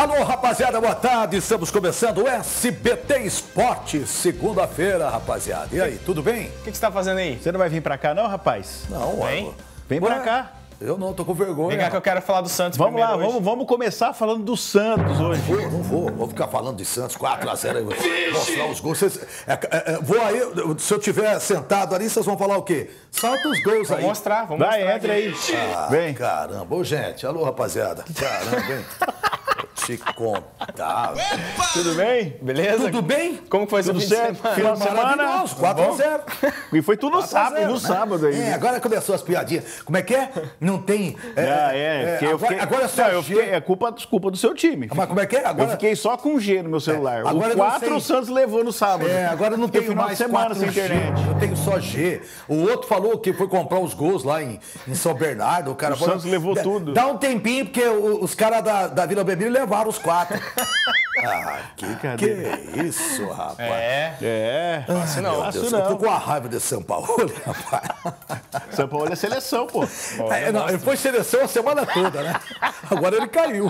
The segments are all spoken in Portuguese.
Alô, rapaziada, boa tarde. Estamos começando o SBT Esporte, segunda-feira, rapaziada. E aí, tudo bem? O que você está fazendo aí? Você não vai vir pra cá não, rapaz? Não, Vem pra cá. Eu não, tô com vergonha. Vem cá que eu quero falar do Santos Vamos lá, hoje. vamos começar falando do Santos hoje. Não vou ficar falando de Santos, 4-0 aí, mostrar os gols. Vou aí, se eu tiver sentado ali, vocês vão falar o quê? Solta os gols aí. Vamos mostrar. Vai, entra aí. Vem. Caramba, ô gente, alô, rapaziada. Caramba, vem. Te contar. Tudo bem? Beleza? Tudo bem? Como foi Tudo seu fim certo? de semana? Final de semana? Maravilhoso, 4-0. E foi tudo no sábado, né? no sábado aí. Agora começou as piadinhas. Como é que é? Não tem... Agora só... É culpa do seu time. Mas como é que é? Agora... Eu fiquei só com G no meu celular. Agora O 4 o Santos levou no sábado. Agora não tenho final mais de semana sem internet. Eu tenho só G. O outro falou que foi comprar os gols lá em São Bernardo. O cara o Santos levou tudo. Dá um tempinho, porque os caras da Vila Belmiro levaram os 4. Que isso, rapaz. Fácil não. Meu Deus, eu tô com a raiva desse São Paulo, rapaz. São Paulo é seleção, pô. Ele foi seleção a semana toda, né? Agora ele caiu.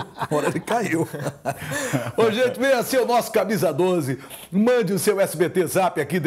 Ô, gente, venha ser o nosso camisa 12. Mande o seu SBT Zap aqui,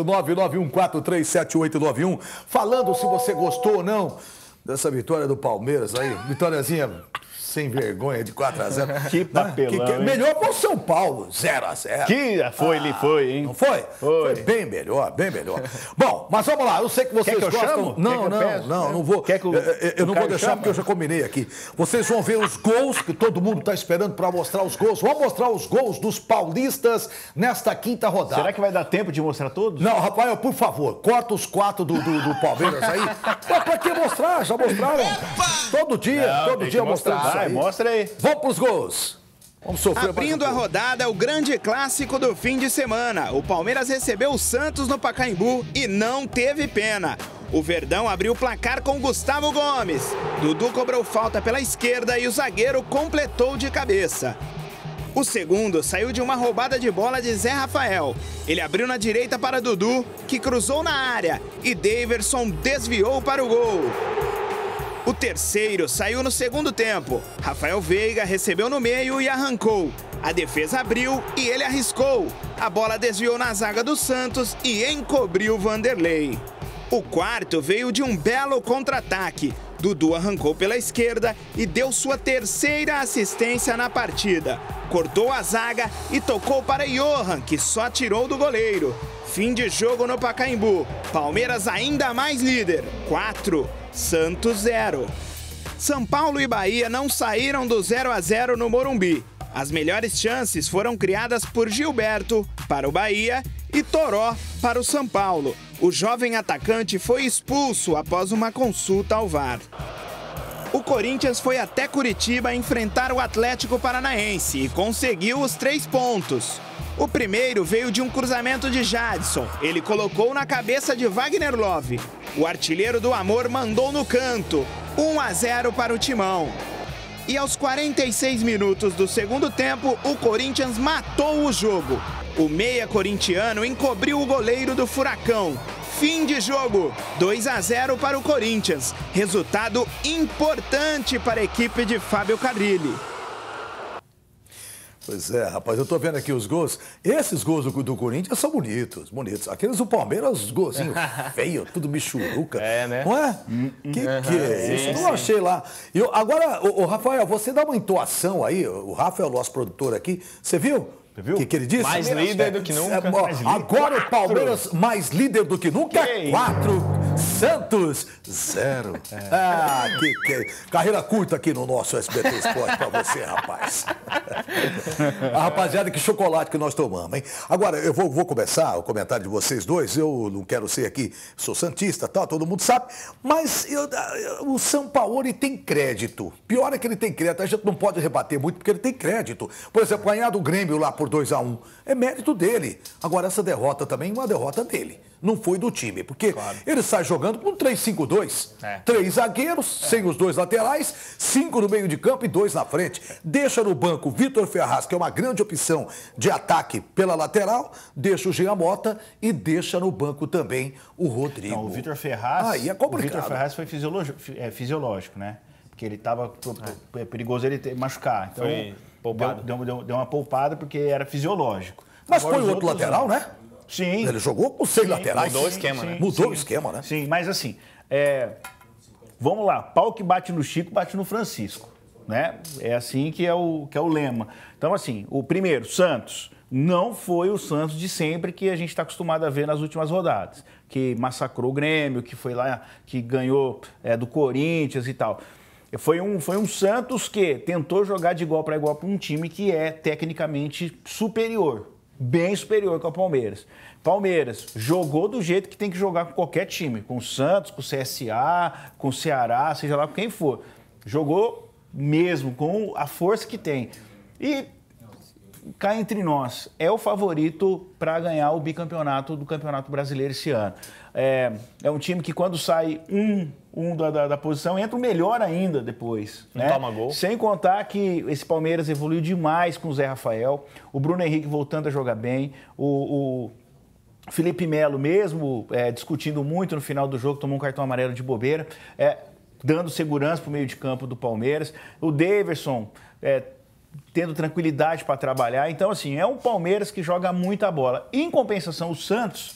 18991437891, falando se você gostou ou não dessa vitória do Palmeiras aí. Vitóriazinha sem vergonha de 4-0. Que papelão, melhor para o São Paulo, 0-0. Ele foi, hein? Não foi? Foi bem melhor. Bom, mas vamos lá. Eu sei que vocês Quer que eu gostam... chamo? Não vou. Eu não vou deixar porque eu já combinei aqui. Vocês vão ver os gols que todo mundo está esperando para mostrar os gols. Vamos mostrar os gols dos paulistas nesta quinta rodada. Será que vai dar tempo de mostrar todos? Não, Rafael, por favor, corta os 4 do Palmeiras aí. Pra que mostrar? Já mostraram. Todo dia mostrando. Vai, mostra aí. Vamos pros gols. Vamos sofrer. Abrindo a rodada, o grande clássico do fim de semana. O Palmeiras recebeu o Santos no Pacaembu e não teve pena. O Verdão abriu o placar com Gustavo Gomes. Dudu cobrou falta pela esquerda e o zagueiro completou de cabeça. O segundo saiu de uma roubada de bola de Zé Rafael. Ele abriu na direita para Dudu, que cruzou na área, e Daverson desviou para o gol. O terceiro saiu no segundo tempo. Rafael Veiga recebeu no meio e arrancou. A defesa abriu e ele arriscou. A bola desviou na zaga do Santos e encobriu Vanderlei. O quarto veio de um belo contra-ataque. Dudu arrancou pela esquerda e deu sua terceira assistência na partida. Cortou a zaga e tocou para Johan, que só tirou do goleiro. Fim de jogo no Pacaembu. Palmeiras ainda mais líder. 4, Santos 0. São Paulo e Bahia não saíram do 0-0 no Morumbi. As melhores chances foram criadas por Gilberto para o Bahia e Toró para o São Paulo. O jovem atacante foi expulso após uma consulta ao VAR. O Corinthians foi até Curitiba enfrentar o Atlético Paranaense e conseguiu os 3 pontos. O primeiro veio de um cruzamento de Jadson. Ele colocou na cabeça de Wagner Love. O artilheiro do Amor mandou no canto. 1-0 para o Timão. E aos 46 minutos do segundo tempo, o Corinthians matou o jogo. O meia corintiano encobriu o goleiro do Furacão. Fim de jogo, 2-0 para o Corinthians. Resultado importante para a equipe de Fábio Carrilli. Pois é, rapaz, eu tô vendo aqui os gols. Esses gols do Corinthians são bonitos. Aqueles do Palmeiras, os golzinhos feios, tudo michuruca. Né? Não é? Que é isso? Eu não achei lá. Agora, o Rafael, você dá uma entoação aí, o Rafa é o nosso produtor aqui, você viu? O que ele disse? Mais líder do que nunca. Agora o Palmeiras mais líder do que nunca. 4, Santos 0. Carreira curta aqui no nosso SBT Esporte pra você, rapaz. A rapaziada, que chocolate que nós tomamos, hein? Agora, eu vou começar o comentário de vocês dois. Eu não quero ser aqui, sou santista, tal, todo mundo sabe. Mas o São Paulo, ele tem crédito. Pior é que ele tem crédito. A gente não pode rebater muito porque ele tem crédito. Por exemplo, ganhar do Grêmio lá por 2-1 é mérito dele. Agora, essa derrota também é uma derrota dele. Não foi do time, porque ele sai jogando com 3-5-2. 3 zagueiros, sem os 2 laterais, 5 no meio de campo e 2 na frente. Deixa no banco o Vitor Ferraz, que é uma grande opção de ataque pela lateral, deixa o Jean Mota e deixa no banco também o Rodrigo. Não, o Vitor Ferraz, aí é complicado. O Vitor Ferraz foi fisiológico, né? Porque ele estava perigoso ele machucar. Então, Poupado. Deu uma poupada porque era fisiológico. Mas Agora foi os o outro outros lateral, não. né? Sim. Ele jogou com 6 laterais. Mudou o esquema, né? Mudou o esquema, né? Sim, mas assim, vamos lá, pau que bate no Chico, bate no Francisco, né? É assim que é o lema. Então, assim, o primeiro, Santos, não foi o Santos de sempre que a gente está acostumado a ver nas últimas rodadas, que massacrou o Grêmio, que foi lá, que ganhou do Corinthians e tal. Foi um Santos que tentou jogar de igual para igual para um time que é tecnicamente superior, bem superior que o Palmeiras. Palmeiras jogou do jeito que tem que jogar com qualquer time, com o Santos, com o CSA, com o Ceará, seja lá com quem for. Jogou mesmo, com a força que tem. E cá entre nós, é o favorito para ganhar o bicampeonato do Campeonato Brasileiro esse ano. É um time que quando sai da posição, entra o melhor ainda depois. Não né? toma gol. Sem contar que esse Palmeiras evoluiu demais com o Zé Rafael, o Bruno Henrique voltando a jogar bem, o Felipe Melo mesmo discutindo muito no final do jogo, tomou um cartão amarelo de bobeira, dando segurança para o meio de campo do Palmeiras. O Daverson tendo tranquilidade para trabalhar. Então, assim, é um Palmeiras que joga muita bola. Em compensação, o Santos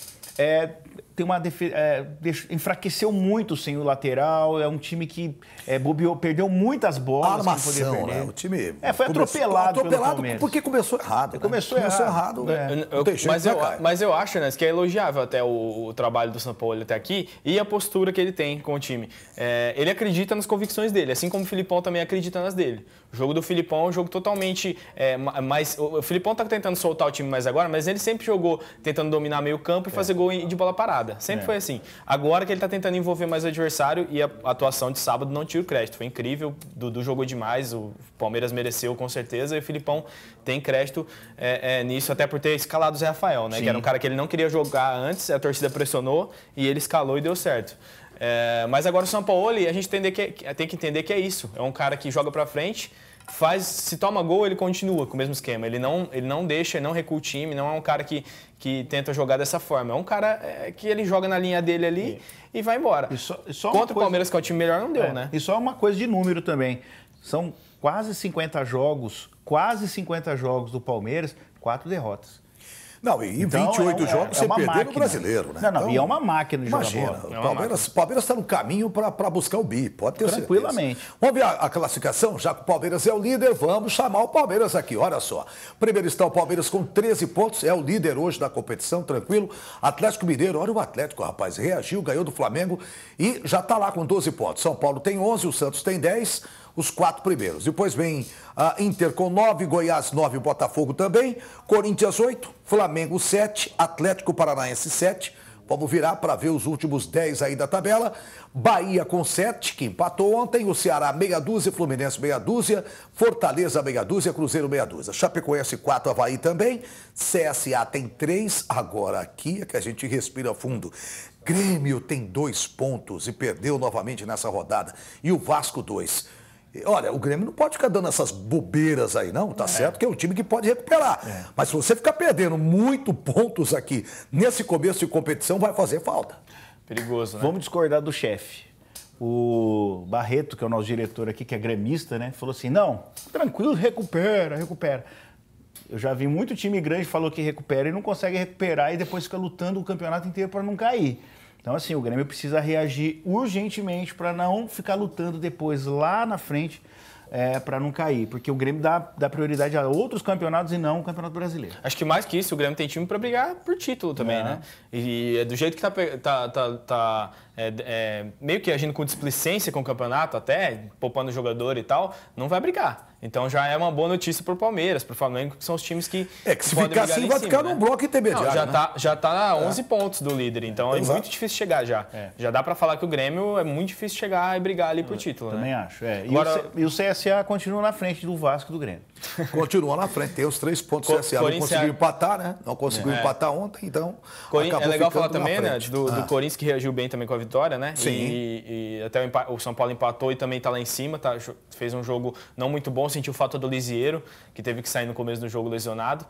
tem uma enfraqueceu muito sem o lateral. É um time que bobeou, perdeu muitas bolas. A armação, que podia né? O time foi atropelado pelo Palmeiras. Porque começou errado. Começou errado. Não tem jeito, mas eu acho, né, que é elogiável até o trabalho do São Paulo até aqui e a postura que ele tem com o time. Ele acredita nas convicções dele, assim como o Filipão também acredita nas dele. O jogo do Filipão é um jogo totalmente mais... O Filipão tá tentando soltar o time mais agora, mas ele sempre jogou tentando dominar meio campo e fazer gol de bola parada. Sempre foi assim. Agora que ele tá tentando envolver mais o adversário e a atuação de sábado não tira o crédito. Foi incrível, Dudu jogou demais, o Palmeiras mereceu com certeza e o Filipão tem crédito nisso, até por ter escalado o Zé Rafael, né? Que era um cara que ele não queria jogar antes, a torcida pressionou e ele escalou e deu certo. Mas agora o São Paulo, a gente tem que entender que é isso. É um cara que joga pra frente, se toma gol, ele continua com o mesmo esquema. Ele não deixa, ele não recua o time, não é um cara que tenta jogar dessa forma. É um cara que ele joga na linha dele ali e vai embora. Contra o Palmeiras, que é o time melhor, não deu, né? E só uma coisa de número também. São quase 50 jogos do Palmeiras, 4 derrotas. Não, e em 28 jogos você perdeu no Brasileiro, né? Não, e é uma máquina de jogar bola. O Palmeiras está no caminho para buscar o bi, pode ter certeza. Tranquilamente. Vamos ver a classificação, já que o Palmeiras é o líder, vamos chamar o Palmeiras aqui, olha só. Primeiro está o Palmeiras com 13 pontos, é o líder hoje da competição, tranquilo. Atlético Mineiro, olha o Atlético, rapaz, reagiu, ganhou do Flamengo e já está lá com 12 pontos. São Paulo tem 11, o Santos tem 10. Os 4 primeiros. Depois vem a Inter com 9, Goiás 9, Botafogo também, Corinthians 8, Flamengo 7, Atlético Paranaense 7. Vamos virar para ver os últimos 10 aí da tabela. Bahia com 7, que empatou ontem, o Ceará meia dúzia, Fluminense meia dúzia, Fortaleza meia dúzia, Cruzeiro meia dúzia. Chapecoense 4, Avaí também, CSA tem 3, agora aqui é que a gente respira fundo. Grêmio tem 2 pontos e perdeu novamente nessa rodada. E o Vasco 2. Olha, o Grêmio não pode ficar dando essas bobeiras aí, não. Tá certo que é um time que pode recuperar. Mas se você ficar perdendo muito pontos aqui nesse começo de competição, vai fazer falta. Perigoso, né? Vamos discordar do chefe. O Barreto, que é o nosso diretor aqui, que é gremista, né? Falou assim, não, tranquilo, recupera. Eu já vi muito time grande que falou que recupera e não consegue recuperar e depois fica lutando o campeonato inteiro para não cair. Então, assim, o Grêmio precisa reagir urgentemente para não ficar lutando depois lá na frente para não cair. Porque o Grêmio dá prioridade a outros campeonatos e não o Campeonato Brasileiro. Acho que mais que isso, o Grêmio tem time para brigar por título também, né? E do jeito que tá meio que agindo com displicência com o campeonato, até poupando o jogador e tal, não vai brigar. Então já é uma boa notícia para o Palmeiras, para o Flamengo, que são os times que se ficar assim, vai ficar num bloco intermediário. Não, já tá a 11 pontos do líder, então é muito difícil chegar já. Já dá para falar que o Grêmio é muito difícil chegar e brigar ali por título, Também né? acho. E o CSA continua na frente do Vasco e do Grêmio. Continua na frente, tem os 3 pontos do CSA. Não conseguiu empatar, né? Não conseguiu empatar ontem, então é legal falar também, né, do Corinthians que reagiu bem também com a vitória, né? Sim. E até o São Paulo empatou e também tá lá em cima, fez um jogo não muito bom. sentiu falta do Lisieiro, que teve que sair no começo do jogo lesionado.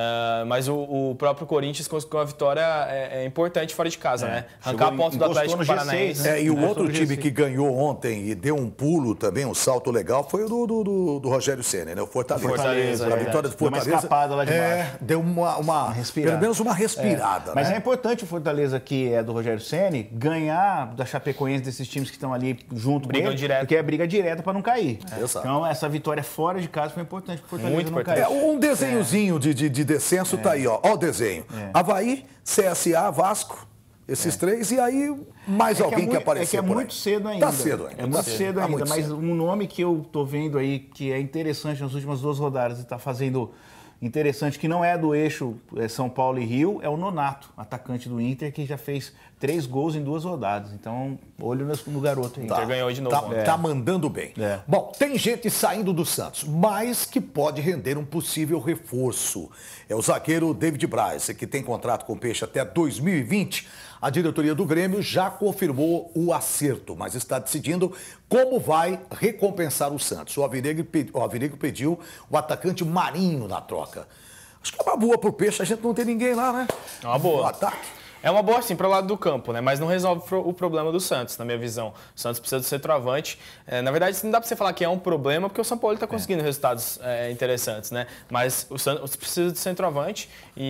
Mas o próprio Corinthians conseguiu uma vitória importante fora de casa, né? Arrancar pontos do Atlético Paranaense. G6, né? E o outro time que ganhou ontem e deu um pulo também, um salto legal, foi o do Rogério Ceni, né? O Fortaleza. A vitória do Fortaleza. Deu uma escapada lá de baixo. Deu uma pelo menos uma respirada. Mas né? é importante o Fortaleza, que é do Rogério Ceni, ganhar da Chapecoense, desses times que estão ali junto com ele, porque é briga direta para não cair. Então, essa vitória fora de casa foi importante para o Fortaleza Muito não importante. cair. Um desenhozinho de descenso tá aí, ó. Ó o desenho. Avaí, CSA, Vasco, esses três, e aí mais alguém que apareceu. É que é por aí. muito cedo ainda. Tá cedo ainda. É muito cedo ainda, mas um nome que eu tô vendo aí, que é interessante nas últimas 2 rodadas e tá fazendo interessante, que não é do eixo São Paulo e Rio, é o Nonato, atacante do Inter, que já fez 3 gols em 2 rodadas. Então, olho no garoto aí. Inter ganhou de novo. Tá mandando bem. Bom, tem gente saindo do Santos, mas que pode render um possível reforço. É o zagueiro David Braz, que tem contrato com o Peixe até 2020. A diretoria do Grêmio já confirmou o acerto, mas está decidindo como vai recompensar o Santos. O Alvinegro pediu o atacante Marinho na troca. Acho que é uma boa pro Peixe, a gente não tem ninguém lá, né? É uma boa. O ataque. É uma boa, sim, para o lado do campo, né? Mas não resolve o problema do Santos, na minha visão. O Santos precisa do centroavante. Na verdade, não dá para você falar que é um problema, porque o São Paulo está conseguindo resultados interessantes, né? Mas o Santos precisa de centroavante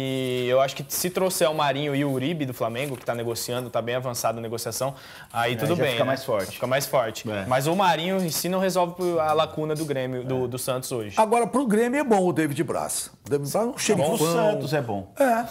e eu acho que se trouxer o Marinho e o Uribe do Flamengo, que está negociando, está bem avançado a negociação, aí tudo bem. Fica mais forte. Fica mais forte. Mas o Marinho em si não resolve a lacuna do Grêmio, do Santos hoje. Agora, pro Grêmio é bom o David Braz. O David Braz é um xerifão. Pro Santos é bom.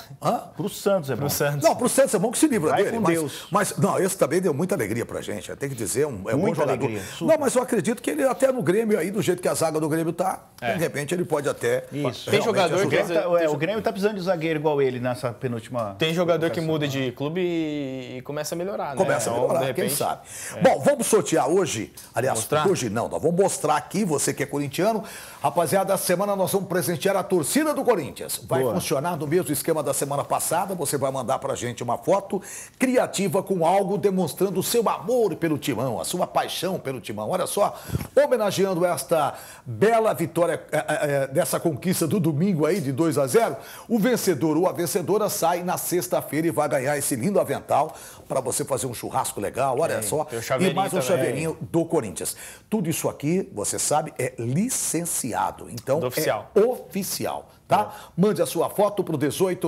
Pro Santos é bom. Não, pro Santos é bom que se livra Vai dele. com Deus. Mas, não, esse também deu muita alegria pra gente. Tem que dizer, é um bom Muita jogador. alegria, super. Não, mas eu acredito que ele até no Grêmio aí, do jeito que a zaga do Grêmio tá, de repente ele pode até... Isso. Tem jogador ajudar. O Grêmio tá precisando de zagueiro igual ele nessa penúltima... Tem jogador que muda de clube e começa a melhorar, né? Começa a melhorar, de repente, quem sabe. Bom, vamos sortear hoje. Aliás, mostrar? hoje não, nós vamos mostrar aqui, você que é corintiano. Rapaziada, essa semana nós vamos presentear a torcida do Corinthians. Vai funcionar no mesmo esquema da semana passada. Você vai mandar pra gente uma foto criativa com algo demonstrando o seu amor pelo Timão, a sua paixão pelo Timão. Olha só, homenageando esta bela vitória dessa conquista do domingo aí de 2-0, o vencedor ou a vencedora sai na sexta-feira e vai ganhar esse lindo avental para você fazer um churrasco legal, olha só, e mais um chaveirinho do Corinthians. Tudo isso aqui, você sabe, é licenciado, então oficial. É oficial, tá? Mande a sua foto pro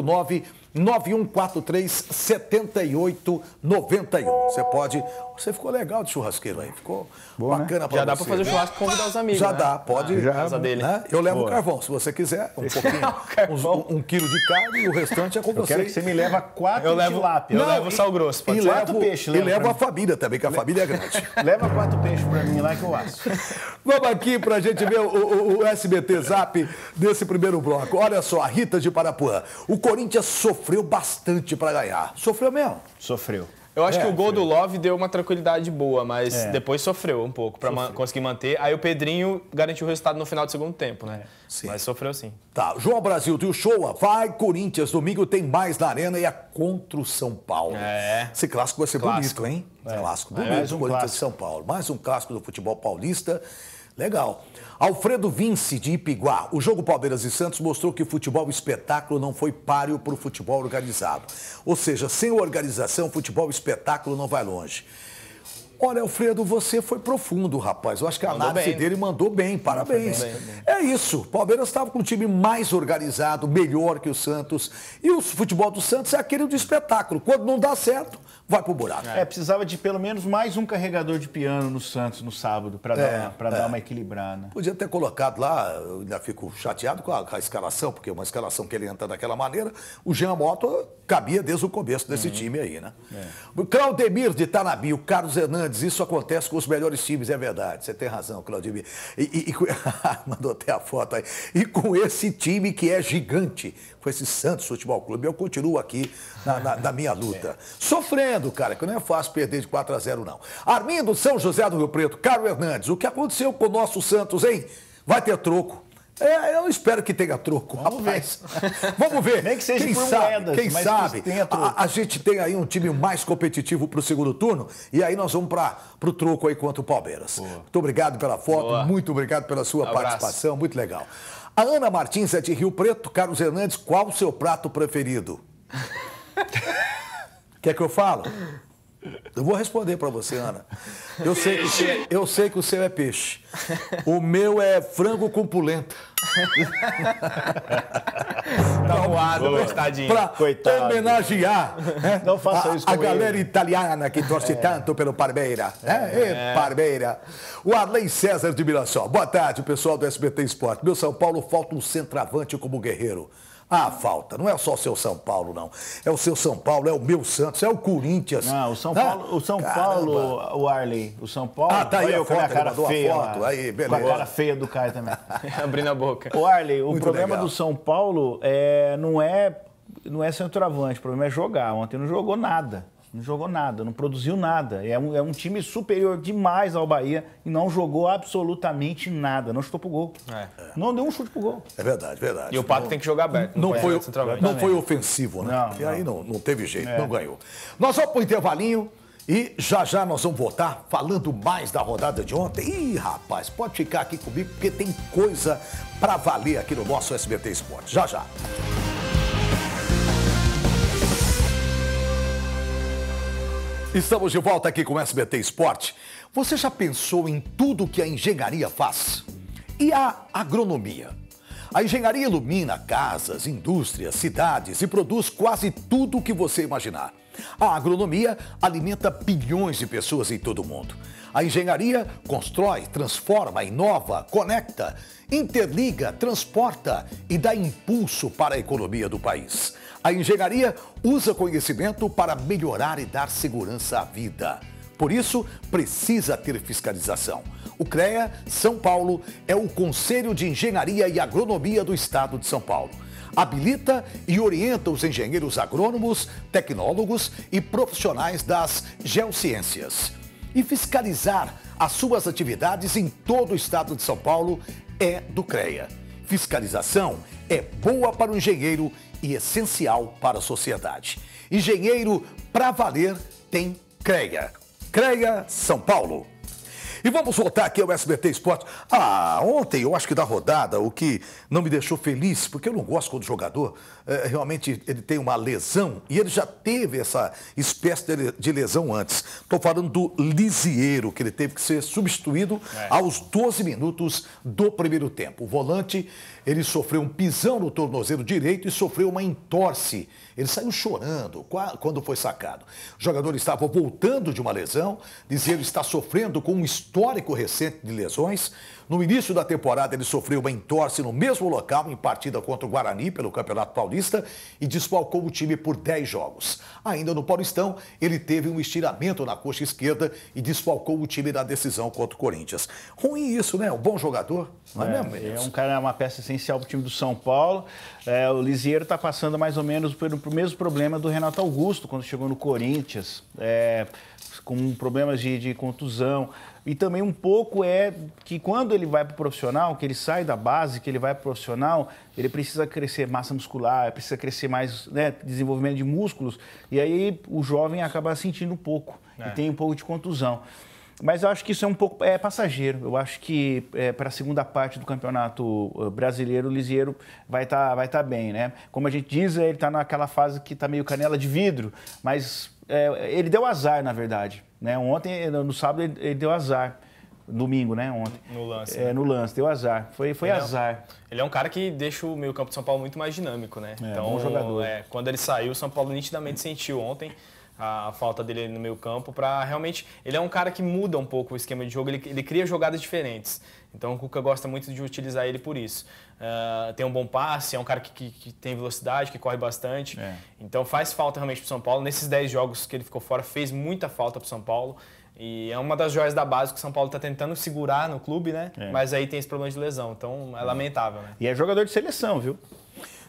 18991437891. Você ficou legal de churrasqueiro aí, ficou bacana pra você. Já dá pra fazer o churrasco e convidar os amigos, Já né? dá, pode. Casa dele. Né? Eu levo o carvão, se você quiser, um pouquinho, um quilo de carne e o restante é com você. Eu quero que você me leva 4 tilápia. Eu levo sal grosso. E levo a família também, que a família é grande. Leva 4 peixes pra mim lá que eu asso. Vamos aqui pra gente ver o SBT Zap desse primeiro bloco. Olha só, a Rita de Parapuã. O Corinthians sofreu bastante pra ganhar. Sofreu mesmo? Sofreu. Eu acho que o gol do Love deu uma tranquilidade boa, mas depois sofreu um pouco para conseguir manter. Aí o Pedrinho garantiu o resultado no final do segundo tempo, né? Sim. Mas sofreu sim. Tá, João Brasil, tio Showa, vai Corinthians, domingo tem mais na Arena e é contra o São Paulo. Esse clássico vai ser bonito, hein? Clássico bonito, mais um Corinthians clássico. e São Paulo. Mais um clássico do futebol paulista. Legal. Alfredo Vince, de Ipiguá. O jogo Palmeiras e Santos mostrou que o futebol espetáculo não foi páreo para o futebol organizado. Ou seja, sem organização, futebol espetáculo não vai longe. Olha, Alfredo, você foi profundo, rapaz. Eu acho que a análise dele mandou bem. Parabéns. É isso. O Palmeiras estava com um time mais organizado, melhor que o Santos. E o futebol do Santos é aquele do espetáculo. Quando não dá certo, vai pro buraco. Precisava de pelo menos mais um carregador de piano no Santos no sábado, para dar uma equilibrada. Podia ter colocado lá, eu ainda fico chateado com a escalação, porque uma escalação que ele entra daquela maneira, o Jean Mota cabia desde o começo desse time aí, né? O Claudemir de Tanabi, o Carlos Hernandes, isso acontece com os melhores times, é verdade. Você tem razão, Claudemir. Mandou até a foto aí. E com esse time que é gigante, com esse Santos Futebol Clube, eu continuo aqui na minha luta. Sofrendo, cara, que não é fácil perder de 4-0, não. Armindo São José do Rio Preto, Carlos Hernandes, o que aconteceu com o nosso Santos, hein? Vai ter troco. Eu espero que tenha troco, rapaz. Vamos ver. Nem que seja quem por sabe, moedas, quem mas sabe que tenha troco. a gente tem aí um time mais competitivo para o segundo turno e aí nós vamos para o troco aí contra o Palmeiras. Muito obrigado pela foto, muito obrigado pela sua participação, muito legal. A Ana Martins é de Rio Preto. Carlos Hernandes, qual o seu prato preferido? Quer que eu falo? Eu vou responder para você, Ana. Eu sei que o seu é peixe. O meu é frango com polenta. Tá voado, tadinho. Para homenagear, né, Não faça isso com a galera italiana que torce tanto pelo Parmeira. Parmeira. O Arley César de Mirassol. Boa tarde, pessoal do SBT Esporte. Meu São Paulo falta um centroavante como guerreiro. Falta. Não é só o seu São Paulo, não. É o seu São Paulo, é o meu Santos, é o Corinthians. Não, o São Paulo, o Arley, o São Paulo... tá aí eu a com a minha foto, cara feia. foto. Aí, beleza. Com a cara feia do Caio também. Abrindo a boca. O Arley, o Muito problema legal. do São Paulo não é centroavante, o problema é jogar. Ontem não jogou nada. Não jogou nada, não produziu nada. É um time superior demais ao Bahia e não jogou absolutamente nada. Não chutou pro gol. Não deu um chute pro gol. É verdade, verdade. E o Pato tem que jogar aberto. Não centroavante. foi ofensivo, né? Não, E aí não teve jeito, não ganhou. Nós vamos pro intervalinho e já nós vamos voltar falando mais da rodada de ontem. Ih, rapaz, pode ficar aqui comigo porque tem coisa pra valer aqui no nosso SBT Esporte. Já. Estamos de volta aqui com o SBT Esporte. Você já pensou em tudo que a engenharia faz? E a agronomia? A engenharia ilumina casas, indústrias, cidades e produz quase tudo o que você imaginar. A agronomia alimenta bilhões de pessoas em todo o mundo. A engenharia constrói, transforma, inova, conecta, interliga, transporta e dá impulso para a economia do país. A engenharia usa conhecimento para melhorar e dar segurança à vida. Por isso, precisa ter fiscalização. O CREA São Paulo é o Conselho de Engenharia e Agronomia do Estado de São Paulo. Habilita e orienta os engenheiros agrônomos, tecnólogos e profissionais das geociências. E fiscalizar as suas atividades em todo o Estado de São Paulo é do CREA. Fiscalização é boa para o engenheiro e essencial para a sociedade. Engenheiro pra valer tem CREA. CREA São Paulo. E vamos voltar aqui ao SBT Esporte. Ontem, eu acho que da rodada, o que não me deixou feliz, porque eu não gosto quando o jogador realmente ele tem uma lesão, e ele já teve essa espécie de lesão antes. Estou falando do Lisieiro, que ele teve que ser substituído aos 12 minutos do primeiro tempo. O volante, ele sofreu um pisão no tornozelo direito e sofreu uma entorse. Ele saiu chorando quando foi sacado. O jogador estava voltando de uma lesão, Lisieiro está sofrendo com um histórico recente de lesões. No início da temporada, ele sofreu uma entorse no mesmo local em partida contra o Guarani pelo Campeonato Paulista e desfalcou o time por 10 jogos. Ainda no Paulistão, ele teve um estiramento na coxa esquerda e desfalcou o time na decisão contra o Corinthians. Ruim isso, né? Um bom jogador. Não é mesmo? É um cara, uma peça essencial para o time do São Paulo. O Lisieiro está passando mais ou menos pelo mesmo problema do Renato Augusto quando chegou no Corinthians, com problemas de contusão. E também um pouco que quando ele vai para o profissional, que ele sai da base, que ele vai para o profissional, ele precisa crescer massa muscular, precisa crescer mais, desenvolvimento de músculos. E aí o jovem acaba sentindo um pouco e tem um pouco de contusão. Mas eu acho que isso é um pouco passageiro. Eu acho que para a segunda parte do Campeonato Brasileiro, o Lisieiro vai estar bem, né? Como a gente diz, ele está naquela fase que está meio canela de vidro, mas ele deu azar, na verdade. Né? Ontem, no sábado, ele deu azar. Domingo, né? Ontem. No lance. No lance, deu azar. Foi azar. Ele é um cara que deixa o meio-campo de São Paulo muito mais dinâmico, né? Então, bom jogador. Quando ele saiu, o São Paulo nitidamente sentiu ontem a falta dele no meio-campo para realmente... Ele é um cara que muda um pouco o esquema de jogo, ele cria jogadas diferentes. Então o Cuca gosta muito de utilizar ele por isso. Tem um bom passe, é um cara que tem velocidade, que corre bastante. Então faz falta realmente para o São Paulo. Nesses 10 jogos que ele ficou fora, fez muita falta para o São Paulo. E é uma das joias da base que o São Paulo está tentando segurar no clube, né? Mas aí tem esse problema de lesão, então é lamentável, né? E é jogador de seleção, viu?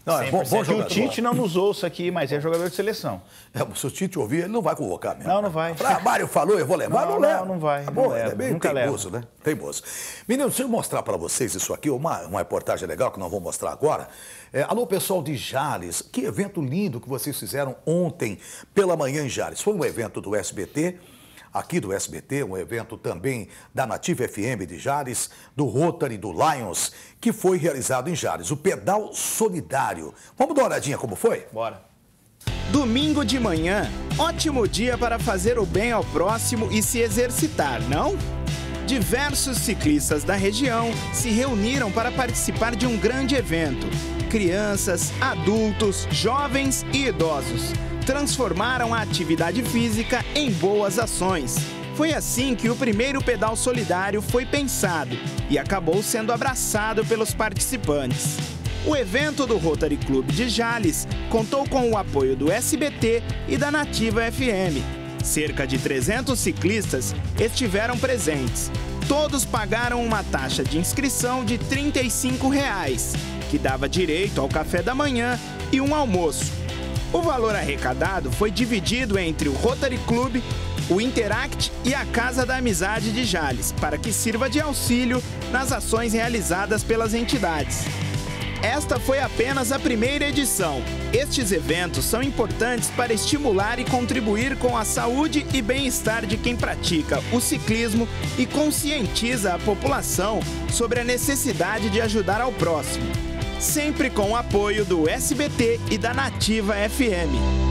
Não, é bom Que jogador. o Tite não nos ouça aqui, mas é jogador de seleção. Se o Tite ouvir, ele não vai convocar mesmo. Não vai. Mário falou, eu vou levar. Não leva. Não vai. Bom, não é bem Nunca teimoso, leva. né? Teimoso. Meninos, deixa eu mostrar para vocês isso aqui, uma reportagem legal que nós vamos mostrar agora. Alô, pessoal de Jales, que evento lindo que vocês fizeram ontem pela manhã em Jales. Foi um evento do SBT, aqui do SBT, um evento também da Nativa FM de Jales, do Rotary, do Lions, que foi realizado em Jales, o Pedal Solidário. Vamos dar uma olhadinha como foi? Bora. Domingo de manhã, ótimo dia para fazer o bem ao próximo e se exercitar, não? Diversos ciclistas da região se reuniram para participar de um grande evento. Crianças, adultos, jovens e idosos transformaram a atividade física em boas ações. Foi assim que o primeiro pedal solidário foi pensado e acabou sendo abraçado pelos participantes. O evento do Rotary Clube de Jales contou com o apoio do SBT e da Nativa FM. Cerca de 300 ciclistas estiveram presentes. Todos pagaram uma taxa de inscrição de R$ 35, que dava direito ao café da manhã e um almoço. O valor arrecadado foi dividido entre o Rotary Clube, o Interact e a Casa da Amizade de Jales, para que sirva de auxílio nas ações realizadas pelas entidades. Esta foi apenas a primeira edição. Estes eventos são importantes para estimular e contribuir com a saúde e bem-estar de quem pratica o ciclismo e conscientiza a população sobre a necessidade de ajudar ao próximo. Sempre com o apoio do SBT e da Nativa FM.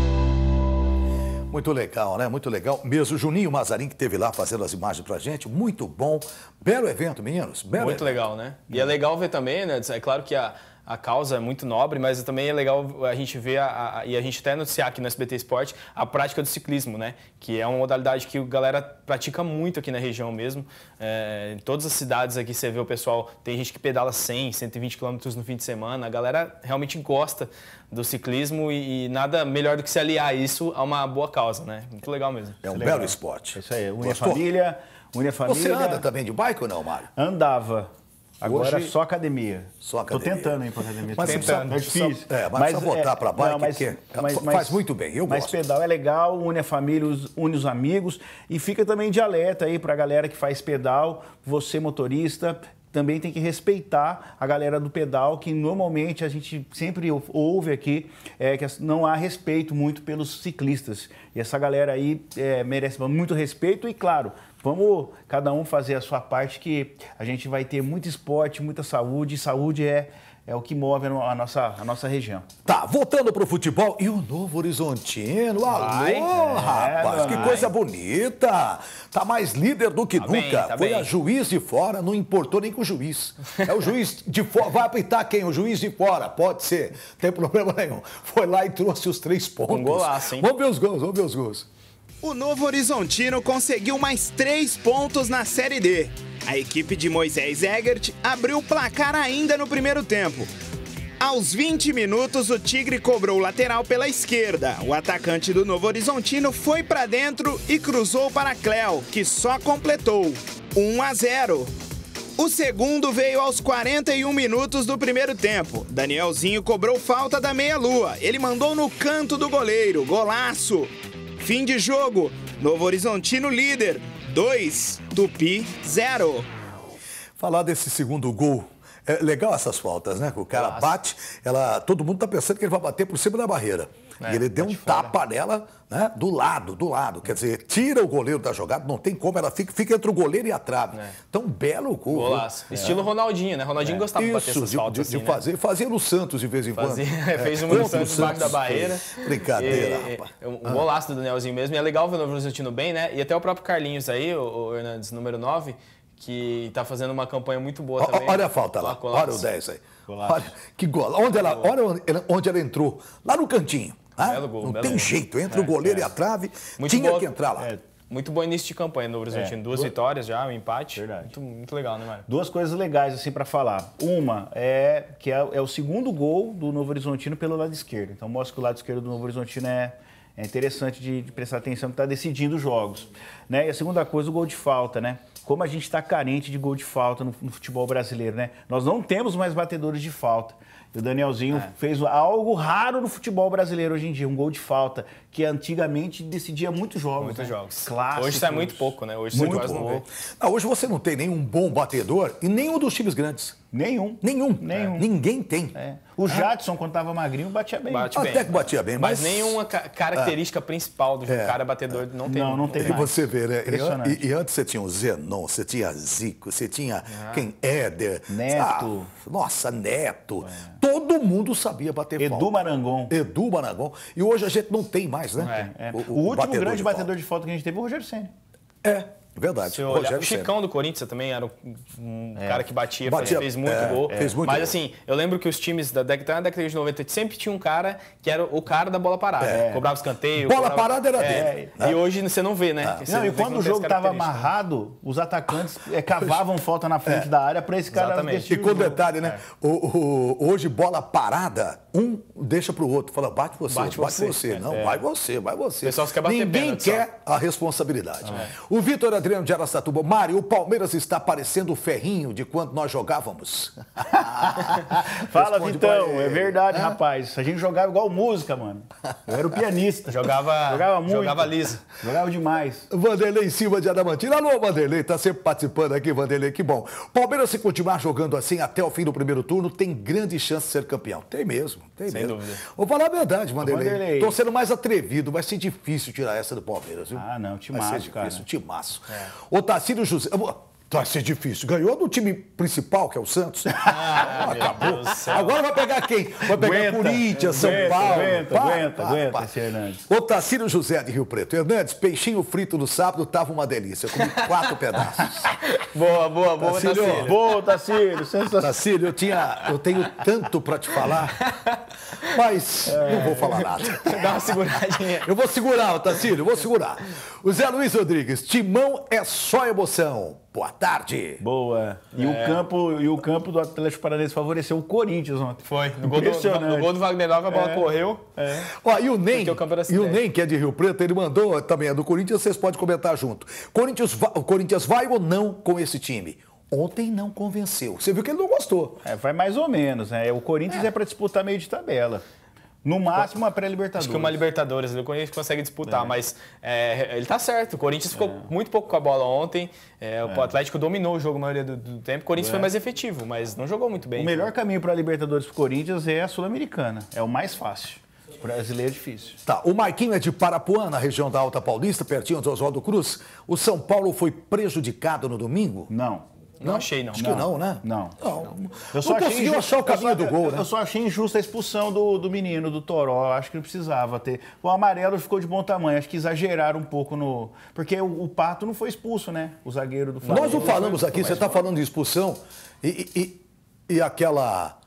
Muito legal, né? Muito legal mesmo. O Juninho Mazarin que esteve lá fazendo as imagens pra gente, muito bom. Belo evento, meninos. Belo Muito evento. legal, né? E é legal ver também, né? É claro que a causa é muito nobre, mas também é legal a gente ver e a gente até noticiar aqui no SBT Esporte a prática do ciclismo, né? Que é uma modalidade que a galera pratica muito aqui na região mesmo. Em todas as cidades aqui você vê o pessoal, tem gente que pedala 100, 120 km no fim de semana. A galera realmente gosta do ciclismo e nada melhor do que se aliar isso a uma boa causa, né? Muito legal mesmo. É um belo esporte. Isso aí, une a Gostou? família. Você anda também de bike ou não, Mário? Andava. Agora Hoje- só academia. Só academia. Tô tentando ir pra academia. Mas Tô você precisa- tentando. É difícil. mas precisa voltar pra bike, porque faz muito bem, eu Mas gosto. pedal é legal, une a família, une os amigos e fica também de alerta aí pra galera que faz pedal, você motorista, também tem que respeitar a galera do pedal, que normalmente a gente sempre ouve aqui que não há respeito muito pelos ciclistas. E essa galera aí merece muito respeito e, claro, vamos cada um fazer a sua parte, que a gente vai ter muito esporte, muita saúde, e saúde é o que move a nossa região. Tá, voltando pro futebol e o Novo Horizontino. Vai. Alô, rapaz, que vai. coisa bonita. Tá mais líder do que Tá nunca. bem, tá Foi bem. a Juiz de Fora, não importou nem com o juiz. É o juiz de fora. Vai apitar quem? O Juiz de Fora. Pode ser, não tem problema nenhum. Foi lá e trouxe os 3 pontos. Um golaço, hein? Vamos ver os gols, vamos ver os gols. O Novo Horizontino conseguiu mais 3 pontos na Série D. A equipe de Moisés Egert abriu o placar ainda no primeiro tempo. Aos 20 minutos, o Tigre cobrou o lateral pela esquerda. O atacante do Novo Horizontino foi para dentro e cruzou para Cléo, que só completou 1-0. O segundo veio aos 41 minutos do primeiro tempo. Danielzinho cobrou falta da meia-lua. Ele mandou no canto do goleiro. Golaço! Fim de jogo. Novo Horizontino líder. 2, Tupi 0. Falar desse segundo gol. É legal essas faltas, né? Que o cara bate, todo mundo tá pensando que ele vai bater por cima da barreira. E ele deu um tapa nela, né? Do lado. Quer dizer, tira o goleiro da jogada, não tem como, ela fica entre o goleiro e a trave. Então, belo gol. Golaço. Estilo Ronaldinho, né? Ronaldinho gostava de bater essas faltas de assim, fazer. né? Fazia no Santos de vez em quando. Fez uma no Contra o Santos debaixo da barreira. Brincadeira, rapaz. Um golaço do Danielzinho mesmo. E é legal ver o Novo Horizontino bem, né? E até o próprio Carlinhos aí, o Hernandes, número 9, que tá fazendo uma campanha muito boa também. Olha a falta lá, olha o 10 aí. Olha que gol. Olha onde ela entrou, lá no cantinho. Belo gol, não belo tem gol. jeito, entre o goleiro e a trave, Muito tinha boa- que entrar lá. Muito bom início de campanha no Novo Horizontino. 2 vitórias já, um empate. Verdade. Muito legal, né, Mário? Duas coisas legais assim para falar. Uma é que é o segundo gol do Novo Horizontino pelo lado esquerdo. Então mostra que o lado esquerdo do Novo Horizontino é interessante de prestar atenção, que está decidindo os jogos. Né? E a segunda coisa, o gol de falta, né? Como a gente está carente de gol de falta no futebol brasileiro, né? Nós não temos mais batedores de falta. O Danielzinho fez algo raro no futebol brasileiro hoje em dia, um gol de falta, que antigamente decidia muitos jogos. Muitos jogos. Clássicos. Hoje sai muito pouco, né? Hoje Muito quase não vê. Não, hoje você não tem nenhum bom batedor e nenhum dos times grandes. Nenhum. Ninguém tem. O Jadson, quando tava magrinho, batia bem. Bate Até bem. que batia bem, Mas nenhuma característica principal do cara batedor não tem. Não tem E mais. você vê, né? Impressionante. E antes você tinha o Zenon, você tinha Zico, você tinha Éder. Neto. Nossa, Neto. Todo mundo sabia bater falta. Edu Marangon. E hoje a gente não tem mais, né? O último batedor grande de batedor falta. de falta que a gente teve foi o Rogério Ceni. Verdade. Se eu olhar, Rogério o Chicão do Corinthians também era um cara que batia, fez muito gol. Fez muito Mas gol. assim, eu lembro que os times da década de 90 sempre tinha um cara que era o cara da bola parada. Cobrava escanteio. Bola parada era dele. E hoje você não vê, né? Você Não, vê e que quando o tem jogo essa estava característica. amarrado, os atacantes cavavam falta na frente da área para esse cara Exatamente. decidir E o com jogo. detalhe, né? Hoje, bola parada, um deixa pro outro. Fala, bate você. Não, vai você. O pessoal quer bater Ninguém pênalti, quer a responsabilidade. O Vitor Adriano de Araçatuba. Mário, o Palmeiras está parecendo o ferrinho de quando nós jogávamos. Fala, Responde pra Vitão. ele. É verdade, rapaz. A gente jogava igual música, mano. Eu era o pianista. Jogava muito. Jogava liso. Jogava demais. Vanderlei Silva de Adamantina. Alô, Vanderlei, tá sempre participando aqui, Vanderlei, que bom. Palmeiras, se continuar jogando assim até o fim do primeiro turno, tem grande chance de ser campeão. Tem mesmo. Sem dúvida. Vou falar a verdade, Vanderlei. Vanderlei. Tô sendo mais atrevido, vai ser difícil tirar essa do Palmeiras, viu? Ah, não, Vai timaço, ser difícil, cara. timaço. O Tarcísio José... Vai ser difícil. Ganhou do time principal, que é o Santos. Acabou. Deus do céu. Agora vai pegar quem? Vai pegar Aguenta, Corinthians, São aguenta, Paulo. aguenta esse Hernandes. O Tarcísio José de Rio Preto. Hernandes, peixinho frito no sábado tava uma delícia. Eu comi 4 pedaços. Boa, Tarcílio. Tarcílio. Boa, Tarcílio. Sensacional. Tarcílio, eu tenho tanto para te falar, mas não vou falar nada. Dá uma seguradinha. Eu vou segurar, Tarcílio, eu vou segurar. O Zé Luiz Rodrigues, Timão é só emoção. Boa tarde. Boa. E o campo do Atlético Paranaense favoreceu o Corinthians ontem. Foi. No gol Impressionante. do Wagner Love, a bola correu. Ó, e o Ney, Porque o campo era acidente. que é de Rio Preto, ele mandou também, é do Corinthians, vocês podem comentar junto. O Corinthians vai ou não com esse time? Ontem não convenceu. Você viu que ele não gostou. Vai mais ou menos, né? O Corinthians é para disputar meio de tabela. No máximo, uma pré-Libertadores. Acho que uma Libertadores, o Corinthians consegue disputar, mas ele tá certo. O Corinthians ficou muito pouco com a bola ontem. O Atlético dominou o jogo a maioria do tempo. O Corinthians foi mais efetivo, mas não jogou muito bem. O melhor caminho para a Libertadores para o Corinthians é a Sul-Americana. É o mais fácil. O brasileiro é difícil. Tá, o Marquinho é de Parapuã, na região da Alta Paulista, pertinho de Oswaldo Cruz. O São Paulo foi prejudicado no domingo? Não. Não achei, não. Acho que não, né? Não. Eu só conseguiu achar o caminho do gol, né? Eu só achei injusta a expulsão do menino, do Toró. Acho que não precisava ter. O amarelo ficou de bom tamanho. Acho que exageraram um pouco no... Porque o Pato não foi expulso, né? O zagueiro do Flamengo. Nós não falamos aqui, você está falando de expulsão e aquela...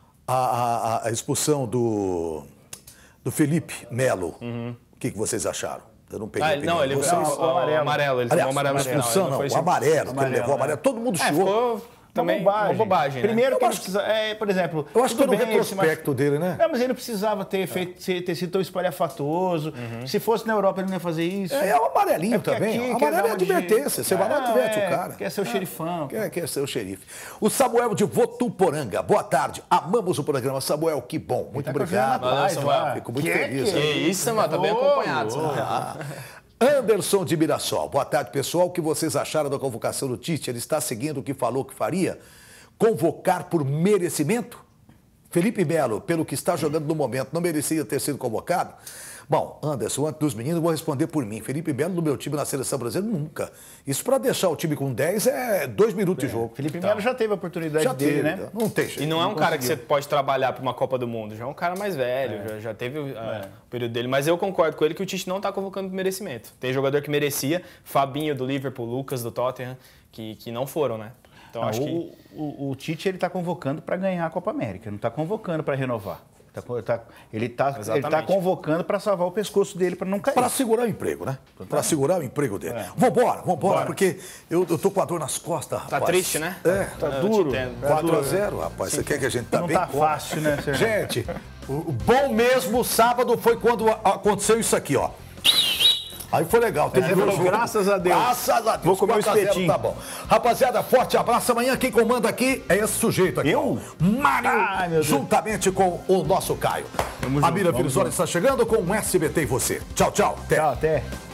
A expulsão do Felipe Melo. O que vocês acharam? Eu não peguei. Não, ele vocês... o amarelo. Ele tomou o amarelo no final. Expulsão, não. O amarelo, que ele levou o amarelo. Todo mundo chiou. Ficou também uma bobagem, né? Primeiro que ele precisa... por exemplo... Eu acho que tudo foi no bem, retrospecto dele, né? Não, mas ele não precisava ter sido tão espalhafatoso. Se fosse na Europa, ele não ia fazer isso. É o amarelinho porque também. aqui O quer amarelo é dar um de- advertência. Você vai lá e adverte o cara. Quer ser o xerifão. Quer ser o xerife. O Samuel de Votuporanga. Boa tarde. Amamos o programa. Samuel, que bom. Muito obrigado. Valeu, Samuel. Fico muito feliz. Que isso, mano. Tá bem acompanhado. Anderson de Mirassol. Boa tarde, pessoal. O que vocês acharam da convocação do Tite? Ele está seguindo o que falou que faria? Convocar por merecimento? Felipe Melo, pelo que está jogando no momento, não merecia ter sido convocado? Bom, Anderson, antes dos meninos, eu vou responder por mim. Felipe Melo no meu time na seleção brasileira, nunca. Isso para deixar o time com 10 é 2 minutos de jogo. Felipe Melo já teve a oportunidade Já dele, teve, né? Não tem jeito. E não é um cara que você pode trabalhar para uma Copa do Mundo. Já é um cara mais velho, já teve o período dele. Mas eu concordo com ele que o Tite não está convocando por merecimento. Tem jogador que merecia, Fabinho do Liverpool, Lucas do Tottenham, que não foram, né? Então acho que... O Tite ele está convocando para ganhar a Copa América, não está convocando para renovar. Ele está convocando para salvar o pescoço dele, para não cair. Para segurar o emprego, né? Para segurar o emprego dele. Vambora, porque eu tô com a dor nas costas, rapaz. Tá triste, né? Tá duro. 4-0, rapaz. Você quer que a gente tá não bem? Não tá fácil, né, Sérgio? Gente, o bom mesmo sábado foi quando aconteceu isso aqui, ó. Aí foi legal. Aí falou, graças a Deus. Graças a Deus. Vou comer o 4 a 0, espetinho. tá bom. Rapaziada, forte abraço. Amanhã quem comanda aqui é esse sujeito aqui. Eu? Mário, Ai, meu Deus. juntamente com o nosso Caio. A Mira Firizoli está chegando com o SBT e você. Tchau, tchau. Até. Tchau, até.